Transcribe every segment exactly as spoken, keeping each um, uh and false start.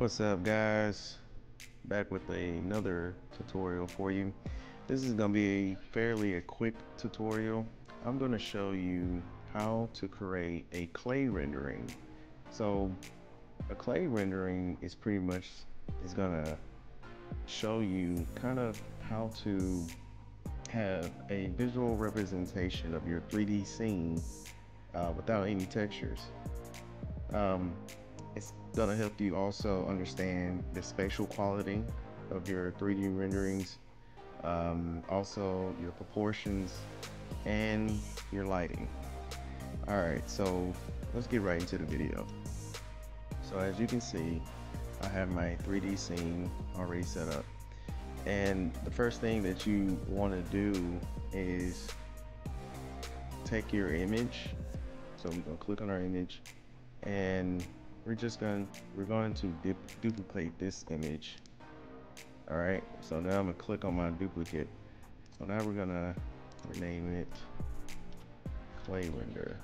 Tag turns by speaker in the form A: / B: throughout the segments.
A: What's up, guys? Back with another tutorial for you. This is going to be a fairly a quick tutorial. I'm going to show you how to create a clay rendering. So a clay rendering is pretty much is going to show you kind of how to have a visual representation of your three D scene uh, without any textures. Um, it's gonna help you also understand the spatial quality of your three D renderings, um, also your proportions and your lighting. All right, so let's get right into the video. So as you can see, I have my three D scene already set up. And the first thing that you want to do is take your image. So we're going to click on our image, and we're just going we're going to dip, duplicate this image. All right. So now I'm going to click on my duplicate. So now we're going to rename it clay render.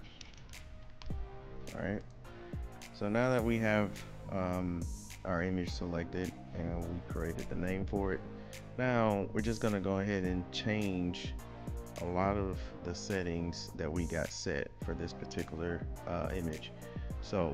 A: All right. So now that we have um, our image selected and we created the name for it, now we're just gonna go ahead and change a lot of the settings that we got set for this particular uh, image. So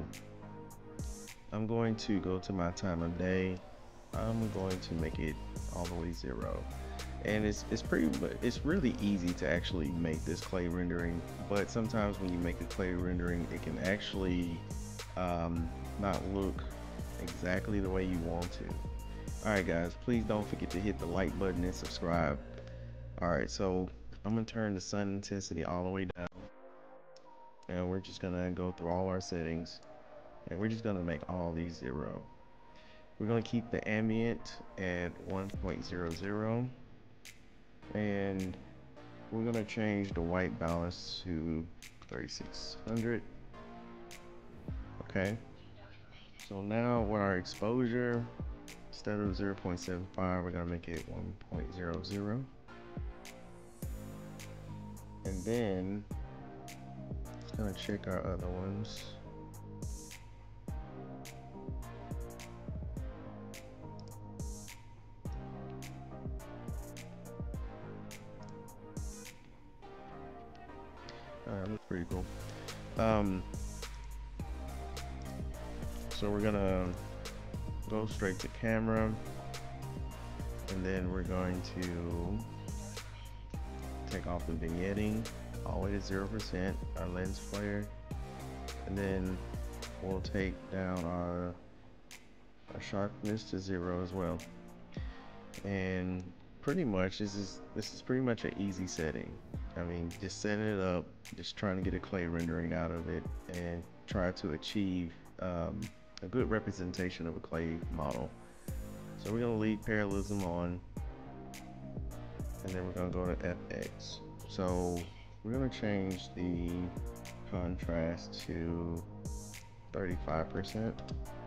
A: I'm going to go to my time of day. I'm going to make it all the way zero, and it's it's pretty it's really easy to actually make this clay rendering. But sometimes when you make a clay rendering, it can actually um, not look exactly the way you want to. Alright guys, please don't forget to hit the like button and subscribe. Alright, so I'm going to turn the sun intensity all the way down. And we're just going to go through all our settings. And we're just going to make all these zero. We're going to keep the ambient at one point zero zero. And we're going to change the white balance to thirty-six hundred. Okay. So now with our exposure, instead of zero point seven five, we're gonna make it one point zero zero. And then just gonna check our other ones. Alright, that's pretty cool. Um, so we're gonna go straight to camera, and then we're going to take off the vignetting all the way to zero percent, our lens flare, and then we'll take down our, our sharpness to zero as well. And pretty much this is this is pretty much an easy setting. I mean, just setting it up, just trying to get a clay rendering out of it and try to achieve um, a good representation of a clay model. So we're going to leave parallelism on, and then we're going to go to F X. So we're going to change the contrast to thirty-five percent,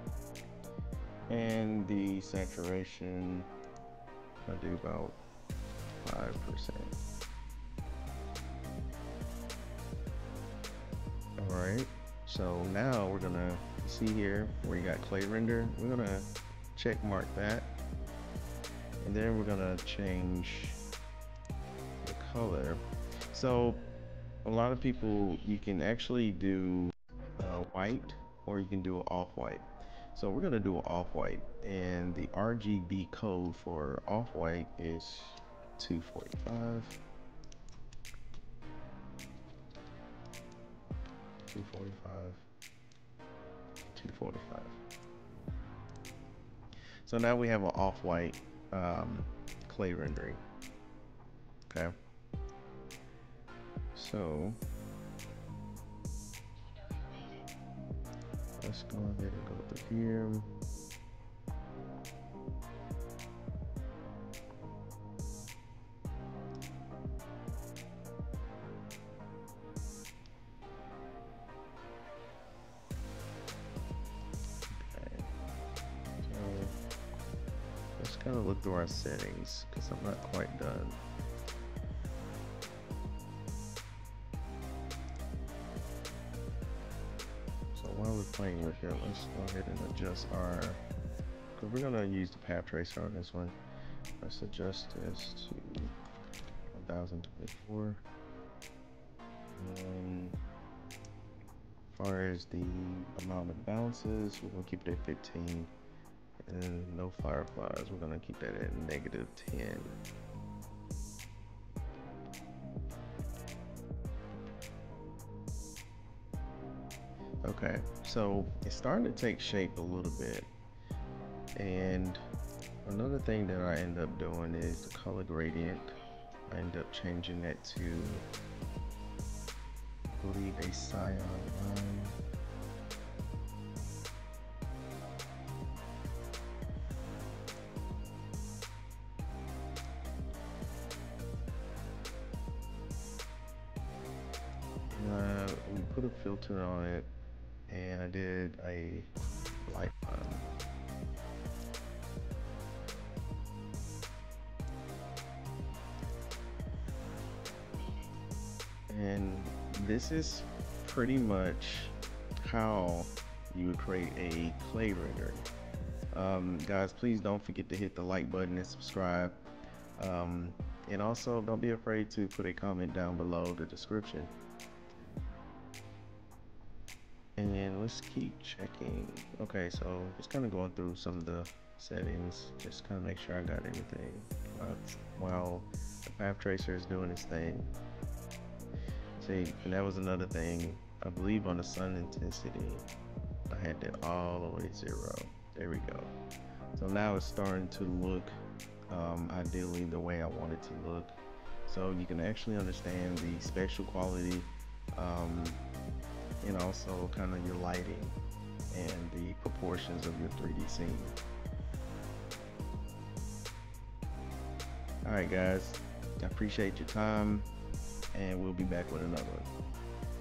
A: and the saturation I'll do about five percent. All right, so now we're gonna see here where you got clay render. We're gonna check mark that, and then we're gonna change the color. So a lot of people, you can actually do uh, white, or you can do off-white. So we're gonna do an off-white, and the R G B code for off-white is two forty-five. two forty-five, two forty-five. So now we have an off-white um, clay rendering. Okay. So let's go ahead and go through here. Let's kind of look through our settings, because I'm not quite done. So while we're playing with it, let's go ahead and adjust our So we're gonna use the path tracer on this one. Let's adjust this to one thousand twenty-four. And as far as the amount of bounces, we're gonna keep it at fifteen. And no fireflies, we're gonna keep that at negative ten. Okay, so it's starting to take shape a little bit. And another thing that I end up doing is the color gradient. I end up changing that to, I believe, a cyan line. Uh, we put a filter on it, and I did a light line. And this is pretty much how you would create a clay render. Um, guys, please don't forget to hit the like button and subscribe. Um, and also don't be afraid to put a comment down below the description. And let's keep checking. Okay, so just kind of going through some of the settings, just kind of make sure I got everything uh, while the path tracer is doing its thing. See, and that was another thing. I believe on the sun intensity, I had that all the way zero. There we go. So now it's starting to look um, ideally the way I want it to look. So you can actually understand the spatial quality um, and also kind of your lighting and the proportions of your three D scene. All right, guys, I appreciate your time, and we'll be back with another one.